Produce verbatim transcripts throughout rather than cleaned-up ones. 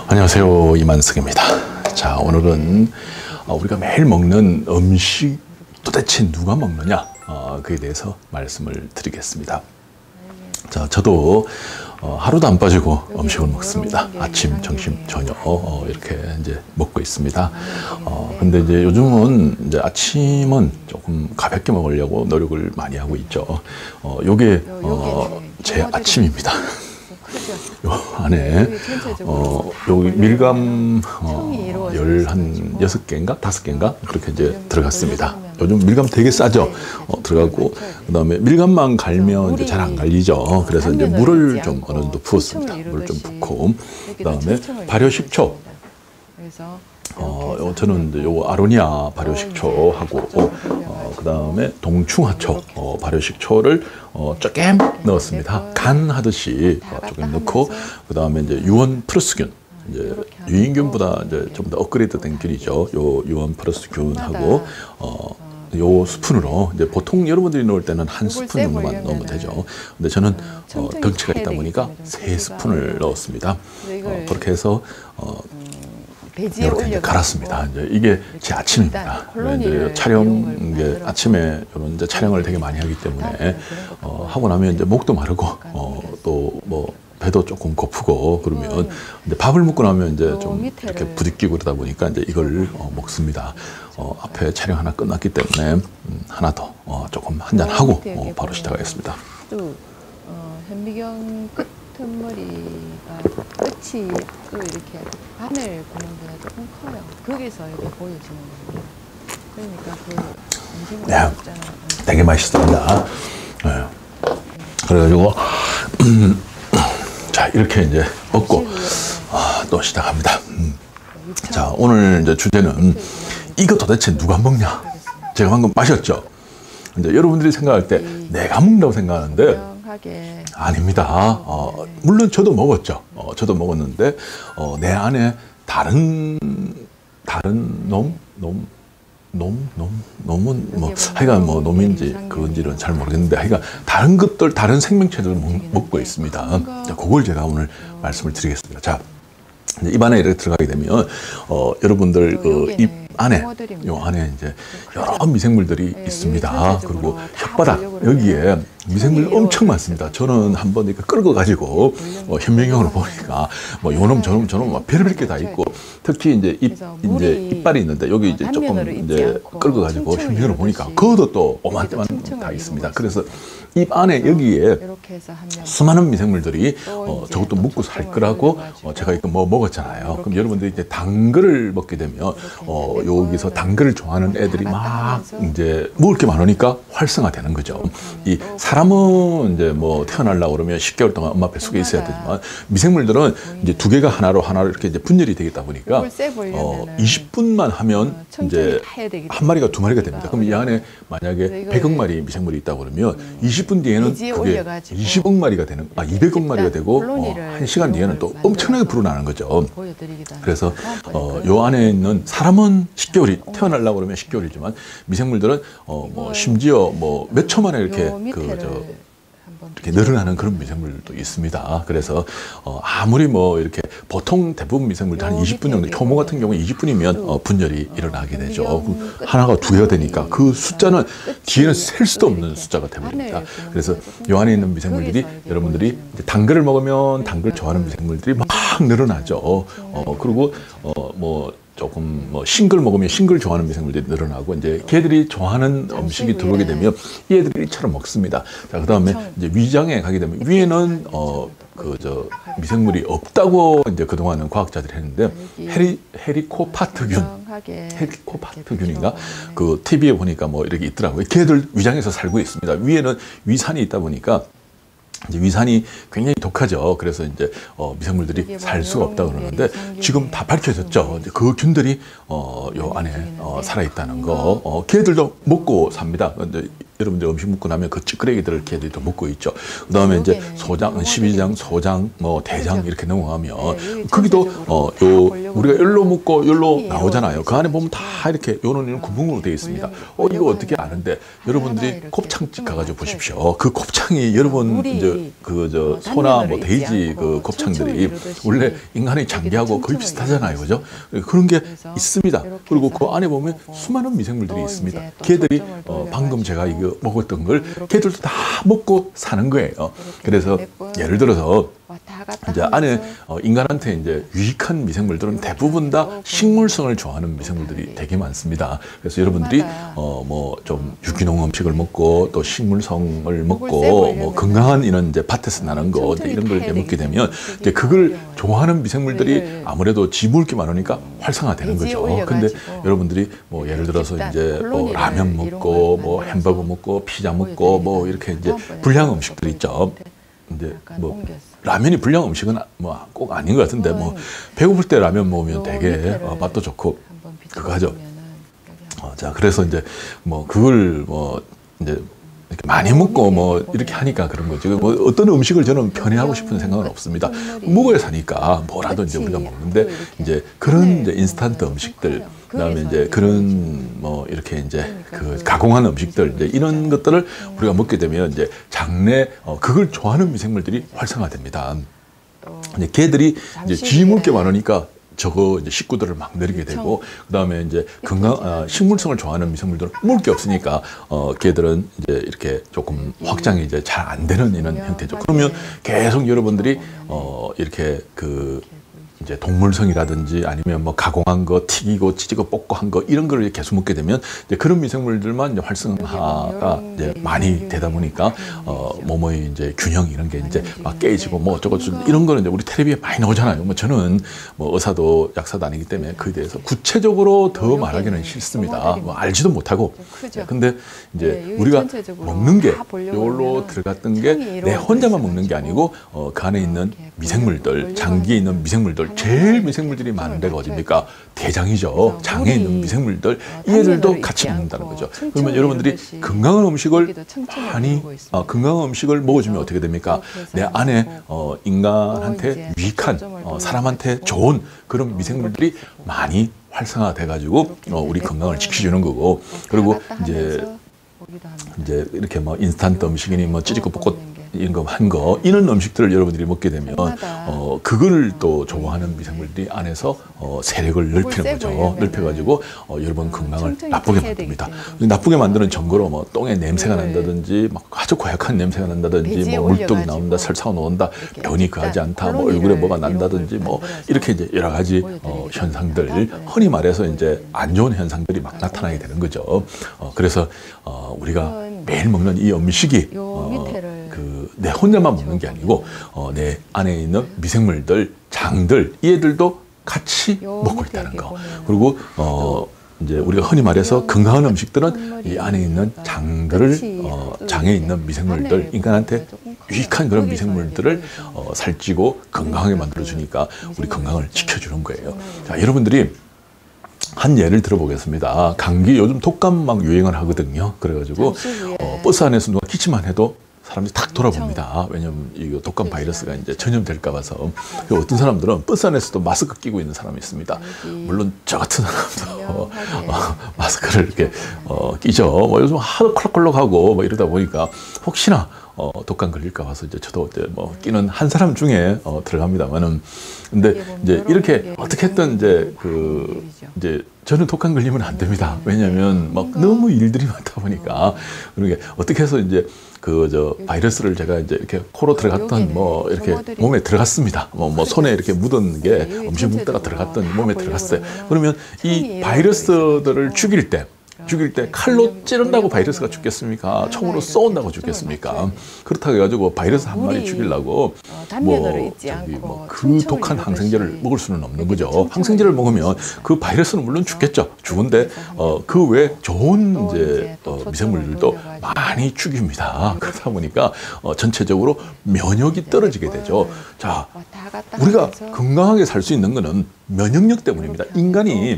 안녕하세요, 이만석입니다. 자, 오늘은 우리가 매일 먹는 음식 도대체 누가 먹느냐, 어, 그에 대해서 말씀을 드리겠습니다. 자, 저도 어, 하루도 안 빠지고 음식을 먹습니다. 아침, 점심, 저녁 어, 이렇게 이제 먹고 있습니다. 어, 근데 이제 요즘은 이제 아침은 조금 가볍게 먹으려고 노력을 많이 하고 있죠. 어, 요게 어, 제 아침입니다. 요 안에 어 여기 밀감 어, 열한 여섯 개인가 다섯 개인가 그렇게 이제 들어갔습니다. 요즘 밀감 되게 싸죠. 어, 들어가고 그다음에 밀감만 갈면 이제 잘 안 갈리죠. 그래서 이제 물을 좀 어느 정도 부었습니다. 물을 좀 붓고 그다음에 발효식초. 어, 저는 이제 요 아로니아 발효식초하고 어, 그 다음에 동충하초 어, 발효식초를 어, 조금 넣었습니다. 간 하듯이 어, 조금 넣고 그 다음에 이제 유원 플러스균 이제 유인균보다 이제 좀 더 업그레이드된 균이죠. 요 유원 플러스균하고 어, 요 스푼으로 이제 보통 여러분들이 넣을 때는 한 스푼 정도만 넣으면 되죠. 근데 저는 어, 덩치가 있다 보니까 세 스푼을 넣었습니다. 어, 그렇게 해서 어, 이렇게 이제 갈았습니다. 이제 이게 제 아침입니다. 이제 촬영 이제 아침에 이런 이제 촬영을 되게 많이 하기 때문에 어, 하고 나면 이제 목도 마르고 어, 또 뭐 배도 조금 고프고 그러면 이제 밥을 먹고 나면 이제 좀 이렇게 부딪히고 그러다 보니까 이제 이걸 어, 먹습니다. 어, 앞에 촬영 하나 끝났기 때문에 음, 하나 더 어, 조금 한 잔 하고 어, 바로 시작하겠습니다. 또 어, 현미경 끝머리가 끝이 또 이렇게 바늘 구멍보다 조금 커요. 거기서 이렇게 보여지는 거예요. 그러니까 그 음식물 네, 있잖아요. 되게 맛있습니다. 네. 그래가지고 음, 자 이렇게 이제 먹고 아, 또 시작합니다. 음. 자 오늘 이제 주제는 이거 도대체 누가 먹냐? 제가 방금 마셨죠. 이제 여러분들이 생각할 때 내가 먹는다고 생각하는데 아닙니다. 어, 물론 저도 먹었죠. 어, 저도 먹었는데 어, 내 안에 다른 다른 놈, 놈, 놈, 놈, 놈은 뭐 하여간 뭐 놈인지 그건지는 잘 모르겠는데 하여간 다른 것들, 다른 생명체들을 먹, 먹고 있습니다. 자, 그걸 제가 오늘 말씀을 드리겠습니다. 자, 입 안에 이렇게 들어가게 되면 어, 여러분들 그 입 안에 요 안에 이제 여러 미생물들이 있습니다. 그리고 혓바닥 여기에 미생물 엄청 많습니다. 저는 한번 이렇게 끌고 가지고 어, 현미경으로 보니까 뭐 요놈 저놈 저놈 막 별별 게 다 있고 특히 이제 입 이제 이빨이 있는데 여기 이제 조금 이제 끌고 가지고 현미경으로 보니까 그것도 또 오만때만 다 있습니다. 그래서 입 안에 여기에 수많은 미생물들이 어, 저것도 먹고 살 거라고 어, 제가 이거 뭐 먹었잖아요. 그럼 여러분들이 이제 단 거를 먹게 되면 어, 여기서 단 거를 좋아하는 애들이 막 이제 먹을 게 많으니까 활성화되는 거죠. 이 사람은 이제 뭐 태어나려고 그러면 십 개월 동안 엄마 뱃속에 있어야 되지만 미생물들은 이제 두 개가 하나로 하나로 이렇게 이제 분열이 되겠다 보니까 어, 이십 분만 하면 이제 한 마리가 두 마리가 됩니다. 그럼 이 안에 만약에 백억 마리 미생물이 있다고 그러면 이십 분 뒤에는 그게 이십억 마리가 되는, 아 이백억 마리가 되고 어, 한 시간 뒤에는 또 엄청나게 불어나는 거죠. 그래서 어, 요 안에 있는 사람은 십 개월이 태어나려고 그러면 십 개월이지만 미생물들은 어, 뭐 심지어 뭐 몇 초 만에 이렇게 그 저 이렇게 늘어나는 그런 미생물도 있습니다. 그래서 어, 아무리 뭐 이렇게 보통 대부분 미생물도 한 이십 분 정도, 효모 같은 경우에 이십 분이면 어, 분열이 일어나게 되죠. 하나가 두 개가 되니까 그 숫자는 뒤에는 셀 수도 없는 숫자가 되버립니다. 그래서 요 안에 있는 미생물들이 여러분들이 단 거를 먹으면 단 걸 좋아하는 미생물들이 막 늘어나죠. 어, 그리고 어, 뭐 조금 뭐 싱글 먹으면 싱글 좋아하는 미생물들이 늘어나고 이제 걔들이 좋아하는 음식이 들어오게 되면 이 애들이 이처럼 먹습니다. 자, 그다음에 이제 위장에 가게 되면 위에는 어 그 저 미생물이 없다고 이제 그동안은 과학자들이 했는데 헤리 헤리코파트균 헤리코파트균인가 그 티비에 보니까 뭐 이렇게 있더라고요. 걔들 위장에서 살고 있습니다. 위에는 위산이 있다 보니까 이제 위산이 굉장히 독하죠. 그래서 이제 어, 미생물들이 살 수가 없다 그러는데 지금 다 밝혀졌죠. 이제 그 균들이 어, 요 안에 어, 살아 있다는 거. 어, 걔들도 먹고 삽니다. 근데 여러분들 음식 먹고 나면 그 찌끄레기들을 걔들도 먹고 있죠. 그 다음에 이제 소장, 십이장, 소장, 뭐 대장 이렇게 넘어가면 거기도 어, 요 우리가 열로 묻고 열로 나오잖아요. 그 안에 보면 다 이렇게 요런 이런 구멍으로 되어 있습니다. 어, 이거 어떻게 아는데 여러분들이 곱창집 가가지고 보십시오. 그 곱창이 여러분 이제 그 저 소나 뭐 돼지 그 곱창들이 원래 인간의 장기하고 거의 비슷하잖아요, 그죠? 그런 게 있습니다. 그리고 그 안에 보면 수많은 미생물들이 있습니다. 걔들이 어, 방금 제가 이거 먹었던 걸 걔들도 다 먹고 사는 거예요. 그래서 예를 들어서 이제 안에 어, 인간한테 이제 유익한 미생물들은 대부분 다 식물성을 좋아하는 미생물들이 되게 많습니다. 그래서 여러분들이 어, 뭐 좀 유기농 음식을 먹고 또 식물성을 먹고 뭐 건강한 이런 이제 밭에서 나는 거 이런 걸 이제 먹게 되면 이제 그걸 좋아하는 미생물들이 아무래도 지물기 많으니까 활성화되는 거죠. 근데 여러분들이 뭐 예를 들어서 이제 뭐 라면 먹고 뭐 햄버거 먹고 피자 먹고 뭐 이렇게 이제 불량 음식들 있죠. 근데 뭐 라면이 불량 음식은 뭐 꼭 아닌 것 같은데 뭐 배고플 때 라면 먹으면 되게 어, 맛도 좋고 그거 하죠. 어, 자 그래서 이제 뭐 그걸 뭐 이제 이렇게 많이 먹고 뭐 이렇게 하니까 그런 거죠. 뭐 어떤 음식을 저는 편애하고 싶은 생각은 없습니다. 먹어야 사니까 뭐라도 이제 우리가 먹는데 이제 그런 이제 인스턴트 음식들 그다음에 이제 그런 뭐 이렇게 이제 그 가공한 음식들 이제 이런 것들을 우리가 먹게 되면 이제 장내 어 그걸 좋아하는 미생물들이 활성화됩니다. 이제 걔들이 이제 쥐 먹을 게 많으니까 저거 이제 식구들을 막 내리게 되고 그다음에 이제 건강 아, 식물성을 좋아하는 미생물들은 먹을 게 없으니까 어 걔들은 이제 이렇게 조금 확장이 이제 잘 안 되는 이런 형태죠. 그러면 계속 여러분들이 어 이렇게 그 이제 동물성이라든지 아니면 뭐 가공한 거 튀기고 찌지고 볶고 한 거 이런 거를 계속 먹게 되면 이제 그런 미생물들만 이제 활성화가 이제 많이 되다 보니까 어 몸의 이제 균형 이런 게 이제 막 깨지고 뭐 어쩌고 저쩌고 이런 거는 이제 우리 텔레비에 많이 나오잖아요. 뭐 저는 뭐 의사도 약사도 아니기 때문에 그에 대해서 구체적으로 더 말하기는 싫습니다. 뭐 알지도 못하고. 근데 이제 우리가 먹는 게 이걸로 들어갔던 게 내 혼자만 먹는 게 아니고 어 그 안에 있는 미생물들, 장기에 있는 미생물들 제일 미생물들이 많은 데가 어딥니까? 대장이죠. 장에 있는 미생물들 이 애들도 같이 먹는다는 거죠. 그러면 여러분들이 건강한 음식을 많이 어, 건강한 음식을 먹어주면 어떻게 됩니까? 내 안에 어, 인간한테 유익한 어, 사람한테 좋은 그런 미생물들이 많이 활성화돼 가지고 어, 우리 건강을 지켜주는 거고 그리고 이제 이제 이렇게 뭐 인스턴트 음식이니 뭐 찌릿고 볶고 이런 거 한 거 이런 음식들을 여러분들이 먹게 되면 어 그걸 또 좋아하는 미생물들이 안에서 어 세력을 넓히는 거죠. 넓혀가지고 어 여러분 건강을 나쁘게 만듭니다. 나쁘게 만드는 전거로 뭐 똥에 냄새가 난다든지 막 아주 고약한 냄새가 난다든지 뭐 물독이 나온다, 설사가 나온다, 변이 그하지 않다, 뭐 얼굴에 뭐가 난다든지 뭐 이렇게 이제 여러 가지 어 현상들 흔히 말해서 이제 안 좋은 현상들이 막 나타나게 되는 거죠. 어 그래서 어 우리가 매일 먹는 이 음식이 어 그 내 혼자만 먹는 게 아니고 어, 내 안에 있는 미생물들, 장들 이 애들도 같이 먹고 있다는 거. 그리고 어, 이제 우리가 흔히 말해서 건강한 음식들은 이 안에 있는 장들을 어, 장에 있는 미생물들, 인간한테 유익한 그런 미생물들을 어, 살찌고 건강하게 만들어 주니까 우리 건강을 지켜주는 거예요. 자, 여러분들이 한 예를 들어보겠습니다. 감기 요즘 독감 막 유행을 하거든요. 그래가지고 어, 버스 안에서 누가 기침만 해도 사람들이 탁 돌아봅니다. 왜냐면 이 독감 바이러스가 이제 전염될까 봐서. 어떤 사람들은 버스 안에서도 마스크 끼고 있는 사람이 있습니다. 물론 저 같은 사람도 어, 마스크를 이렇게 어, 끼죠. 뭐 요즘 하도 콜록콜록하고 뭐 이러다 보니까 혹시나 어, 독감 걸릴까 봐서 이제 저도 이제 뭐 끼는 한 사람 중에 어, 들어갑니다만은 근데 이제 이렇게 어떻게 했든 이제 그 이제 저는 독감 걸리면 안 됩니다. 왜냐하면 막 너무 일들이 많다 보니까 그러게 어떻게 해서 이제 그 저 바이러스를 제가 이제 이렇게 코로 들어갔던 뭐 이렇게 몸에 들어갔습니다. 뭐, 뭐 손에 이렇게 묻은 게 음식 묻다가 들어갔던 몸에 들어갔어요. 그러면 이 바이러스들을 죽일 때 죽일 때 칼로 찌른다고 바이러스가 죽겠습니까? 총으로 쏘는다고 죽겠습니까? 그렇다고 해가지고 바이러스 한 마리 죽이려고 뭐 저기 뭐 그 독한 항생제를 먹을 수는 없는 거죠. 항생제를 먹으면 그 바이러스는 물론 죽겠죠. 죽은데 어, 그 외에 좋은 이제 어, 미생물들도 많이 죽입니다. 그러다 보니까 어, 전체적으로 면역이 떨어지게 되죠. 자, 우리가 건강하게 살 수 있는 거는 면역력 때문입니다. 인간이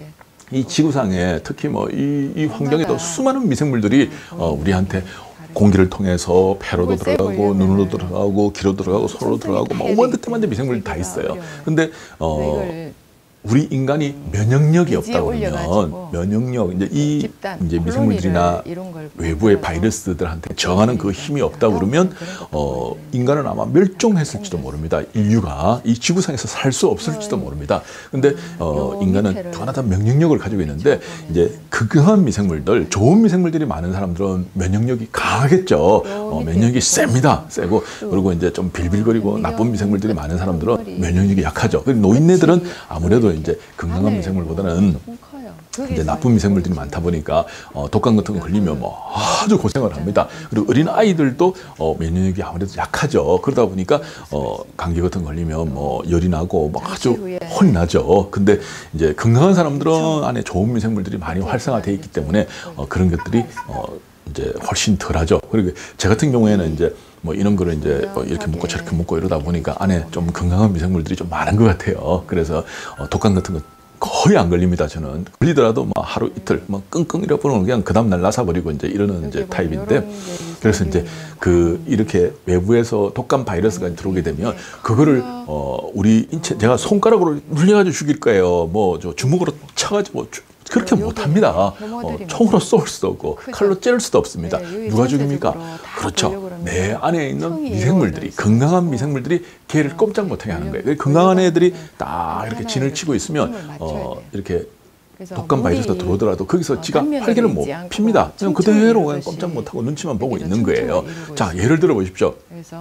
이 지구상에 특히 뭐 이 이 환경에도 수많은 미생물들이 어, 우리한테 공기를 통해서 폐로도 들어가고 눈으로 들어가고 귀로 들어가고 손으로 들어가고 뭐 오만 듯한 미생물이 다 있어요. 근데 어 우리 인간이 면역력이 돼지에 없다 그러면 올려가지고 면역력 이제 이 집단, 이제 미생물들이나 이런 걸 외부의 만들어서 바이러스들한테 저항하는 그 힘이 없다 그러면 어 인간은 아마 멸종했을지도 모릅니다. 인류가 이 지구상에서 살 수 없을지도 모릅니다. 근데 어 인간은 또 하나 다 면역력을 가지고 있는데 이제 극강한 미생물들, 좋은 미생물들이 많은 사람들은 면역력이 강하겠죠. 어, 면역력이 셉니다. 세고 그리고 이제 좀 빌빌거리고 나쁜 미생물들이 많은 사람들은 면역력이 약하죠. 그리고 노인네들은 아무래도 이제 건강한 미생물보다는 이제 나쁜 미생물들이 많다 보니까 어, 독감 같은 거 걸리면 뭐 아주 고생을 합니다. 그리고 어린 아이들도 어, 면역력이 아무래도 약하죠. 그러다 보니까 어, 감기 같은 거 걸리면 뭐 열이 나고 뭐 아주 혼이 나죠. 근데 이제 건강한 사람들은 안에 좋은 미생물들이 많이 활성화되어 있기 때문에 어, 그런 것들이 어, 이제 훨씬 덜하죠. 그리고 제 같은 경우에는 이제 뭐 이런 거를 이제 뭐 이렇게 먹고 저렇게 먹고 이러다 보니까 안에 좀 건강한 미생물들이 좀 많은 것 같아요. 그래서 어, 독감 같은 거 거의 안 걸립니다. 저는 걸리더라도 뭐 하루 이틀 뭐 끙끙 잃어버리면 그냥 그 다음 날 나사버리고 이제 이러는 이제 타입인데 그래서 이제 그 이렇게 외부에서 독감 바이러스가 들어오게 되면 그거를 어 우리 인체 제가 손가락으로 눌려가지고 죽일 거예요. 뭐 저 주먹으로 쳐가지고 주, 그렇게 못합니다. 어, 총으로 쏠 수도 없고 칼로 찌를 수도 없습니다. 누가 죽입니까? 그렇죠. 내 안에 있는 미생물들이 건강한 미생물들이 걔를 꼼짝 못하게 하는 거예요. 건강한 애들이 딱 이렇게 진을 치고 있으면 어, 이렇게 독감 바이러스가 들어오더라도 거기서 지가 활기를 못 핍니다. 그냥 그대로 그냥 꼼짝 못하고 눈치만 보고 있는 거예요. 자, 예를 들어 보십시오.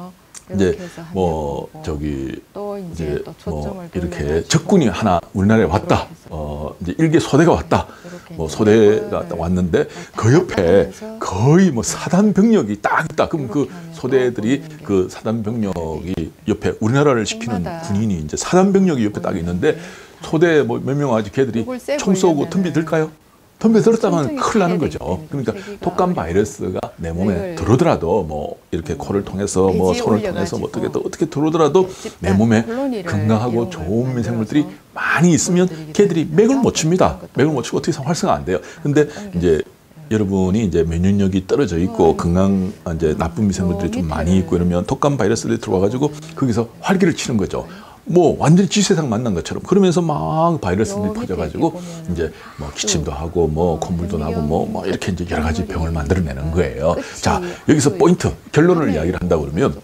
이제 뭐 저기 이제 뭐 이렇게 적군이 하나 우리나라에 왔다. 어 이제 일개 소대가 왔다. 뭐 소대가 왔는데 그 옆에 거의 뭐 사단 병력이 딱 있다. 그럼 그 소대들이 그 사단 병력이 옆에 우리나라를 지키는 군인이 이제 사단 병력이 옆에 딱 있는데 소대 뭐 몇 명 아직 걔들이 총 쏘고 덤비 들까요? 덤벼 들었다면 큰일 나는 거죠. 그러니까 독감 바이러스가 내 몸에 들어오더라도 뭐 이렇게 코를 통해서 뭐 손을 통해서 뭐 어떻게 또 어떻게 들어오더라도 내 몸에 건강하고 좋은 미생물들이 많이 있으면 걔들이 맥을 못 칩니다. 맥을 못 치고 어떻게 해서 활성화 안 돼요. 근데 이제 여러분이 이제 면역력이 떨어져 있고 건강 이제 나쁜 미생물들이 좀 많이 있고 이러면 독감 바이러스들이 들어와가지고 거기서 활기를 치는 거죠. 뭐 완전히 지세상 만난 것처럼 그러면서 막 바이러스들이 퍼져가지고 이제 뭐 기침도 하고 뭐 콧물도 나고 뭐, 뭐 이렇게 이제 여러 가지 병을 만들어내는 거예요. 자, 여기서 포인트 결론을 이야기를 한다 그러면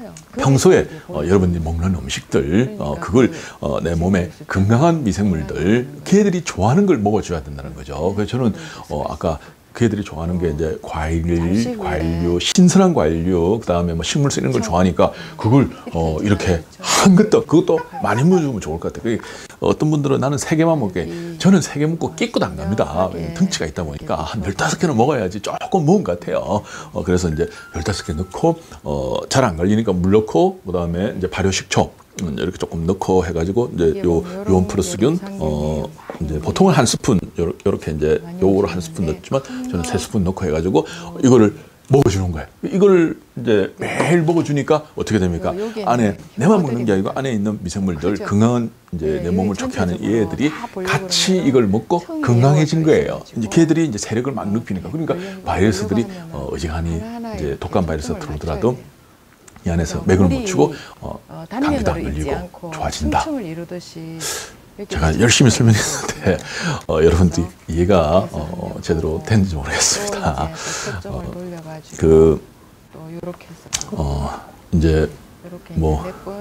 평소에 어, 여러분들이 먹는 음식들 어, 그걸 어, 내 몸에 건강한 미생물들 걔들이 좋아하는 걸 먹어줘야 된다는 거죠. 그래서 저는 어, 아까 그애들이 좋아하는 게 이제 과일, 과일류, 신선한 과일류, 그 다음에 뭐 식물 쓰는 걸 좋아하니까 그걸 어 이렇게 한 것도 그것도 많이 먹어주면 좋을 것 같아요. 어떤 분들은 나는 세 개만 먹게, 저는 세 개 먹고 끼고도 안 갑니다. 덩치가 있다 보니까 한 열다섯 개는 먹어야지 조금 먹은 것 같아요. 어 그래서 이제 열다섯 개 넣고 어 잘 안 걸리니까 물 넣고 그 다음에 이제 발효식초. 이렇게 조금 넣고 해가지고 이제 요 요온 플러스균 어 이제 보통은 한 스푼 요렇게 이제 요거를 한 스푼 넣지만 저는 세 스푼 넣고 해가지고 이거를 먹어주는 거예요. 이걸 이제 매일 먹어주니까 어떻게 됩니까? 안에 내만 먹는 게 아니고 안에 있는 미생물들 건강한 이제 내 몸을 좋게 하는 얘들이 같이 이걸 먹고 건강해진 거예요. 이제 걔들이 이제 세력을 막 높이니까 그러니까 바이러스들이 어, 어지간히 이제 독감 바이러스가 들어오더라도 이 안에서 맥을 못 추고 어, 감기도 안 걸리고 좋아진다. 제가 열심히 설명했는데 어, 여러분들이 이해가 어, 제대로 됐는지 모르겠습니다. 어, 그 어, 이제 뭐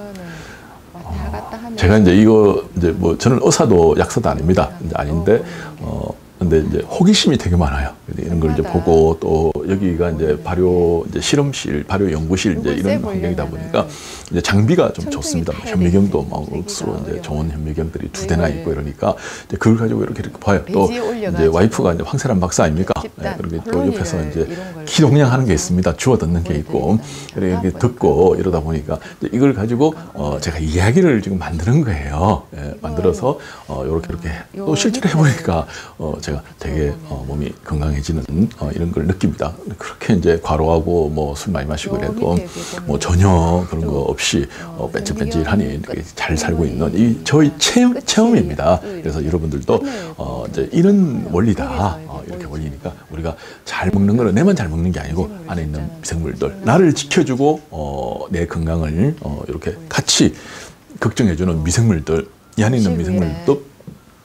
어, 제가 이제 이거 이제 뭐 저는 의사도 약사도 아닙니다. 이제 아닌데 어. 근데 이제 호기심이 되게 많아요. 이런 걸 이제 보고 또 여기가 이제 발효 이제 실험실, 발효 연구실 이제 이런 환경이다 보니까 이제 장비가 좀 좋습니다. 현미경도 막 억수로 이제 좋은 현미경들이 두 대나 있고 이러니까 이제 그걸 가지고 이렇게 이렇게 봐요. 또 이제 와이프가 이제 황세란 박사 아닙니까? 네, 그리고 또 옆에서 이제 기동량 하는 게 있습니다. 주워 듣는 게 있고 이렇게 듣고 이러다 보니까 이제 이걸 가지고 어 제가 이야기를 지금 만드는 거예요. 예, 만들어서 어 이렇게 이렇게 또 실제로 해보니까 어 제가 되게 어, 몸이 건강해지는 어, 이런 걸 느낍니다. 그렇게 이제 과로하고 뭐 술 많이 마시고 그래도 뭐 전혀 그런 거 없이 어, 뺀질뺀질하니 이렇게 잘 살고 있는 이 저희 체험, 체험입니다. 그래서 여러분들도 어, 이제 이런 원리다. 어, 이렇게 원리니까 우리가 잘 먹는 거는 내만 잘 먹는 게 아니고 안에 있는 미생물들 나를 지켜주고 어, 내 건강을 어, 이렇게 같이 걱정해주는 미생물들 이 안에 있는 미생물도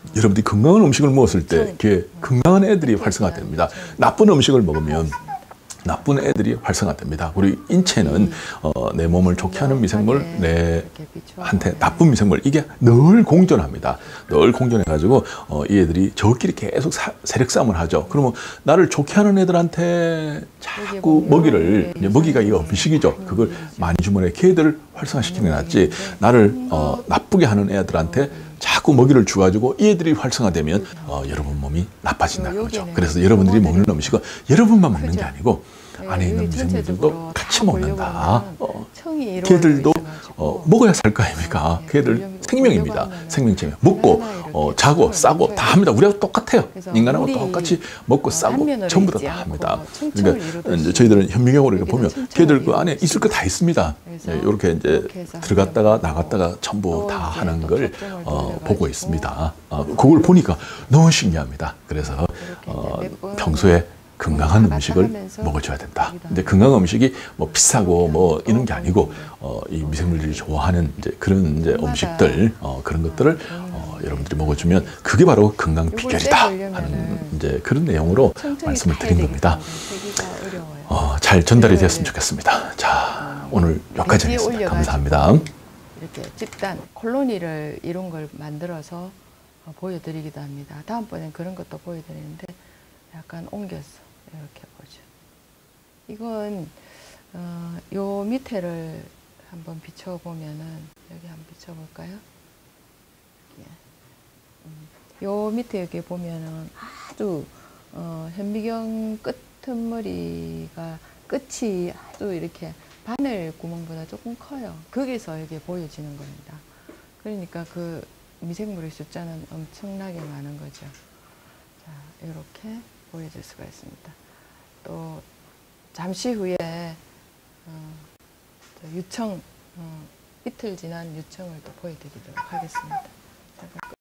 여러분들이 건강한 음식을 먹었을 때 청. 그게 건강한 애들이 활성화됩니다. 나쁜 음식을 먹으면 나쁜 애들이 활성화됩니다. 우리 인체는 어, 내 몸을 좋게 하는 미생물, 내한테 나쁜 미생물, 이게 늘 공존합니다. 늘 공존해가지고 어, 이 애들이 저끼리 계속 사, 세력 싸움을 하죠. 그러면 나를 좋게 하는 애들한테 자꾸 먹이를, 이제 먹이가 이 음식이죠. 그걸 많이 주면 걔들을 활성화시키는 게 낫지, 나를 어, 나쁘게 하는 애들한테 자꾸 먹이를 주가지고 이 애들이 활성화되면 어, 여러분 몸이 나빠진다는 거죠. 그래서 여러분들이 먹는 음식은 여러분만 먹는 게 아니고 안에 있는 미생물들도 같이 먹는다. 어, 걔들도 어, 먹어야 살 거 아닙니까? 걔들 생명입니다. 생명체면 먹고 어, 자고 싸고 다 합니다. 우리하고 똑같아요. 인간하고 똑같이 먹고 싸고 전부 다, 다 합니다. 그러니까 이제 저희들은 현미경으로 이렇게 보면 걔들 그 안에 있을 거 다 있습니다. 네, 이렇게 이제 들어갔다가 나갔다가 전부 다 하는 걸 어, 보고 있습니다. 어, 그걸 보니까 너무 신기합니다. 그래서 어, 평소에 건강한 음식을 먹어줘야 된다. 근데 건강한 음식이 뭐 비싸고 뭐 이런 게 아니고 어, 이 미생물들이 좋아하는 이제 그런 이제 음식들 어, 그런 것들을 어, 여러분들이 먹어주면 그게 바로 건강 비결이다 하는 이제 그런 내용으로 말씀을 드린 겁니다. 어, 잘 전달이 되었으면 좋겠습니다. 자, 오늘 여기까지 하겠습니다. 감사합니다. 이렇게 집단 콜로니를 이런 걸 만들어서 보여드리기도 합니다. 다음번엔 그런 것도 보여드리는데 약간 옮겼어. 이렇게 보죠. 이건 어, 요 밑에를 한번 비춰보면은 여기 한번 비춰볼까요? 음, 요 밑에 여기 보면은 아주 어, 현미경 끄트머리가 끝이 아주 이렇게 바늘 구멍보다 조금 커요. 거기서 이게 보여지는 겁니다. 그러니까 그 미생물의 숫자는 엄청나게 많은 거죠. 자, 이렇게 보여줄 수가 있습니다. 또 잠시 후에 어, 유청, 어, 이틀 지난 유청을 또 보여드리도록 하겠습니다.